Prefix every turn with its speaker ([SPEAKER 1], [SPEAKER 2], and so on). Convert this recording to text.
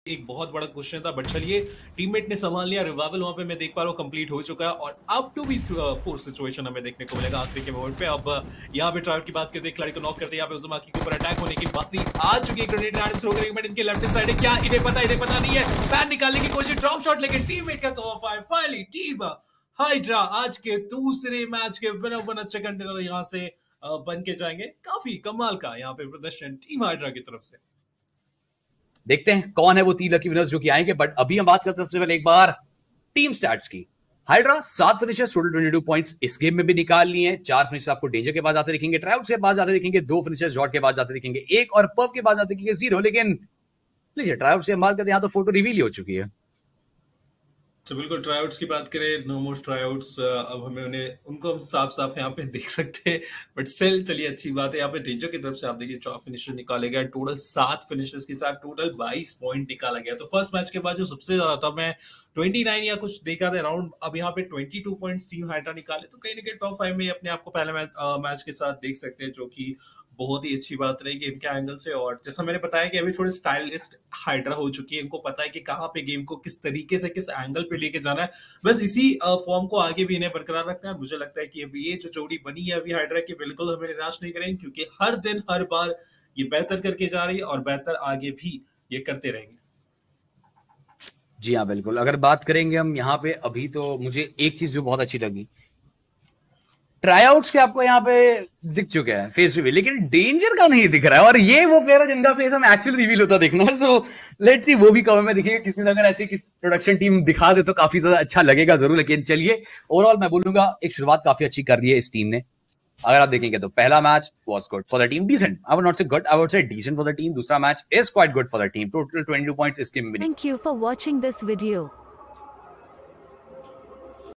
[SPEAKER 1] एक बहुत बड़ा क्वेश्चन था, बट चलिए टीममेट ने संभाल लिया। रिवाइवल वहां पे मैं देख पा रहा हूँ कंप्लीट हो चुका है और अब टू बी फोर सिचुएशन हमें देखने को मिलेगा आखिरी के मोमेंट पे। अब यहाँ पे ट्राउट की बात करते हैं, खिलाड़ी को नॉक करते हैं। यहाँ पे उज़ुमाकी के ऊपर अटैक होने की बारी आ चुकी है। ग्रेनेड आर्म थ्रो करेंगे, बट इनके लेफ्ट साइड है क्या इन्हें पता नहीं है। पैन निकालने की कोशिश, ड्रॉप शॉट, लेकिन टीममेट का cover fire. Finally team Hydra आज के दूसरे मैच के विनर वन अच्छे कंटेनर यहाँ से बन के जाएंगे। काफी कमाल का यहाँ पे प्रदर्शन टीम हाइड्रा की तरफ से।
[SPEAKER 2] देखते हैं कौन है वो 3 लकी विनर्स जो कि आएंगे, बट अभी हम बात करते हैं सबसे पहले एक बार टीम स्टैट्स की। हाइड्रा 7 फिनिशेस, टोटल 22 पॉइंट्स इस गेम में भी निकाल लिए हैं। 4 फिनिशेस आपको डेंजर के पास जाते दिखेंगे, ट्राउट के पास जाते दिखेंगे, 2 फिनिशेस जॉट के पास जाते दिखेंगे, 1 और पर्व के पास जाते दिखेंगे 0। लेकिन लीजिए ट्राउट से हम बात करते हैं, यहाँ तो फोटो रिवील ही हो चुकी है।
[SPEAKER 1] तो बिल्कुल ट्राईआउट्स की बात करें, नो मोस्ट ट्राईआउट्स। अब हमें उनको हम साफ साफ यहाँ पे देख सकते हैं, बट स्टिल चलिए अच्छी बात है। यहाँ पे डेंजर की तरफ से आप देखिए 4 फिनिशर निकाले गए, टोटल 7 फिनिशर्स के साथ टोटल 22 पॉइंट निकाला गया। तो फर्स्ट मैच के बाद जो सबसे ज्यादा था, मैं 29 या कुछ देखा था अराउंड, अब यहाँ पे 22 पॉइंट्स टीम हाइड्रा निकाले, तो कहीं ना कहीं टॉप 5 में अपने आप को पहले मैच के साथ देख सकते हैं, जो कि बहुत ही अच्छी बात रही गेम के एंगल से। और जैसा मैंने बताया कि अभी थोड़े स्टाइलिस्ट हाइड्रा हो चुकी है, इनको पता है कि कहाँ पे गेम को किस तरीके से किस एंगल पे लेके जाना है। बस इसी फॉर्म को आगे भी इन्हें बरकरार रखना है। मुझे लगता है कि अभी ये जो जोड़ी बनी है अभी हाइड्रा की, बिल्कुल हमें निराश नहीं करेंगे, क्योंकि हर दिन हर बार ये बेहतर करके जा रही है और बेहतर आगे भी ये करते रहेंगे।
[SPEAKER 2] जी हाँ बिल्कुल। अगर बात करेंगे हम यहाँ पे, अभी तो मुझे एक चीज जो बहुत अच्छी लगी, ट्राईआउट्स के आपको यहाँ पे दिख चुके हैं फेस रिवील, लेकिन डेंजर का नहीं दिख रहा है। और ये वो प्लेयर है जिनका फेस हम एक्चुअली रिवील होता देखना है। सो लेट्स सी वो भी कवर में दिखेगा। किसी ने अगर ऐसी किस प्रोडक्शन टीम दिखा दे तो काफी ज्यादा अच्छा लगेगा जरूर। लेकिन चलिए ओवरऑल मैं बोलूंगा एक शुरुआत काफी अच्छी कर रही है इस टीम ने। अगर आप देखेंगे तो पहला match was good for the team, decent, I would not say good, I would say decent for the team. दूसरा match is quite good for the team, total 22 points इस गेम में।
[SPEAKER 3] Thank you for watching this video.